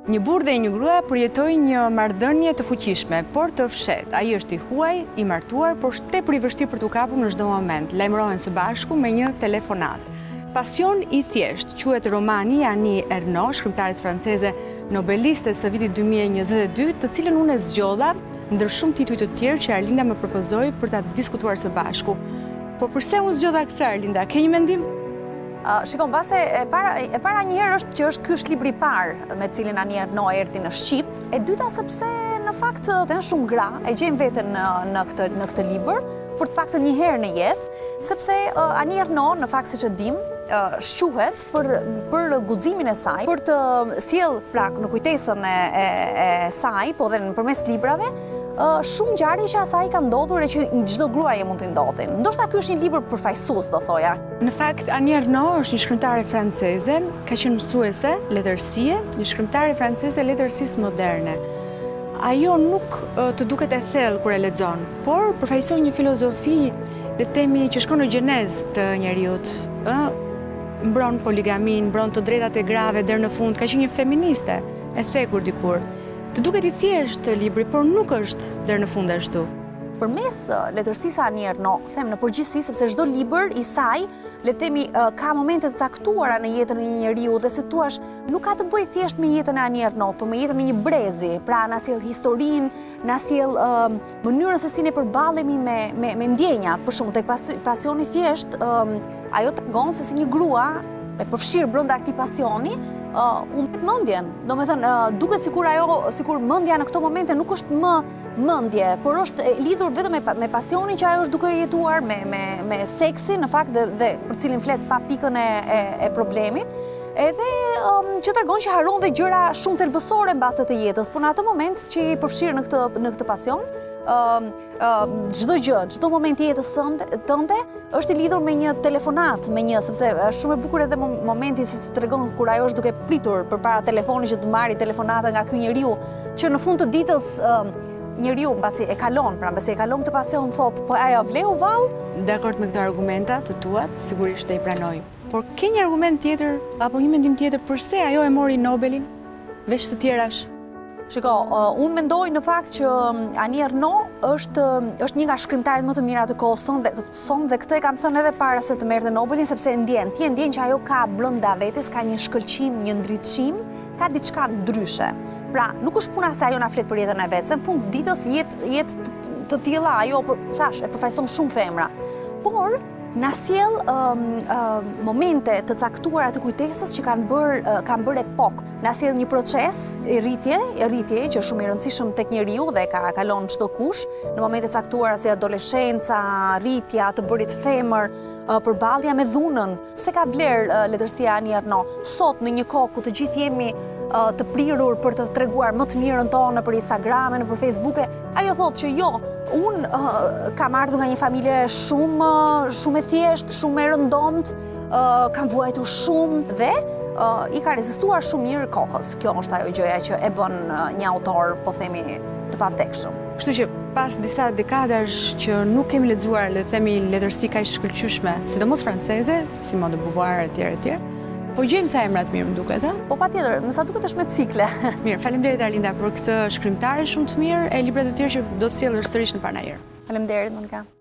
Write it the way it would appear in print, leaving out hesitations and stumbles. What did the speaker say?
Një burrë dhe një grua përjetojnë një marrëdhënie të fuqishme, por të fshehtë. Ai është i huaj, i martuar, por tepër i vështirë për t'u kapur në çdo moment. Lajmërohen së bashku me një telefonat. Pasion i thjesht, quhet romani i Annie Ernaux, shkrimtares franceze, nobeliste së vitit 2022, të cilën unë e zgjodha ndër shumë tituj të tjerë që Arlinda më propozoi për ta diskutuar së bashku. Po përse unë zgjodha këtë, Arlinda? Ke një mendim? Shikon, base e para njëherë është që ky është libri i parë me cilin Annie Ernaux erdhi në Shqip. E dyta sepse në fakt janë shumë gra e gjejmë veten në këtë libër, për të paktën një herë në jetë, sepse Annie Ernaux në fakt siç e dim, shquhet për guximin e saj, për të sjell pra në kujtesën e saj, po dhe nëpërmes librave, shumë ngjarje që asaj ka ndodhur e që çdo gruaje mund të ndodhin. Ndoshta ky është një libër përfaqësues, do thoja. Në fakt, Annie Ernaux është një shkrimtare franceze, ka qenë mësuese letërsie, një shkrimtare franceze letërsisë moderne. Ajo nuk të duket e thellë kur e lexon, por përfaqëson një filozofi, le të themi, që shkon në gjenezë të njeriut. Mbron poligamin, mbron të drejtat e grave deri në fund, ka qenë një feministe e thekur dikur. Të duket i thjeshtë libri, por nuk është deri në fund ashtu. Përmes letërsisë Annie Ernaux, them në përgjithësi, sepse çdo libër i saj, le të themi, ka momente të caktuara në jetën e një njeriu dhe si thua, nuk ka të bëjë thjesht me jetën e Annie Ernaux, por me jetën e një brezi. Pra na sjell historinë, na sjell mënyrën se si ne përballemi me ndjenjat. Për shembull, tek pasioni thjesht, ajo tregon se si një grua e përfshirë brenda këtij pasioni, humbet mendjen. Domethënë, duket sikur mendja në këto momente nuk është më mendje, por është lidhur vetëm me pasionin që ajo është duke jetuar, me seksin, në fakt, dhe për cilin flet pa pikën e problemit. Edhe që tregon që haron dhe gjëra shumë thelbësore mbase të jetës, por në atë moment që i përfshirë në këtë pasion, çdo gjë, çdo moment i jetës tënde është i lidhur me një telefonat, sepse është shumë e bukur edhe momenti se si tregon kur ajo është duke pritur përpara telefonit që të marrë telefonata nga ky njeriu, që në fund të ditës njeriu mbasi e kalon këtë pasion, thot, po ajo vleu vallë. Dakord me këto argumenta të tuat, sigurisht e i pranoj. Por ke një argument tjetër apo një mendim tjetër përse ajo e mori Nobelin veç të tjerash? Shiko, unë mendoj në fakt që Annie Ernaux është një nga shkrimtarët më të mira të kohës sonë dhe këtë e kam thënë edhe para se të merrte Nobelin, sepse ti e ndjen që ajo ka brenda vetes, ka një shkëlqim, një ndritshim, ka diçka ndryshe. Pra, nuk është puna se ajo na flet për jetën e vet, se në fund ditës jetë të tilla ajo, thash, e përfaqëson shumë femra. Por na sjell momente të caktuara të kujtesës që kanë bërë epokë. Na sjell një proces i rritje që është shumë i rëndësishëm tek njeriu dhe ka kalon çdo kush në momente të caktuara si adoleshenca, rritja, të bërit femër, përballja me dhunën. Pse ka vlerë letërsia e Annie Ernaux? Sot në një kohë ku të gjithë jemi të prirur për të treguar më të mirën tonë për Instagram, për Facebook, ajo thotë që jo, unë kam ardhur nga një familje shumë e thjeshtë, shumë e rëndomt, kam vuajtur shumë dhe i ka rezistuar shumë mirë kohës. Kjo është ajo gjëja që e bën një autor, po themi, të pavdekshëm. Kështu që pas disa dekadash që nuk kemi lexuar, le të themi, letërsi kaq shkëlqyeshme, sidomos franceze, si Simone de Beauvoir etj. Po gjejmë ca emra të mirë, më duket, ha? Po patjetër, më sa duket është me cikle. Mirë, faleminderit Arlinda për këtë shkrimtare shumë të mirë e libra të tjerë që do sjellësh sërish në parë. Faleminderit, Monika.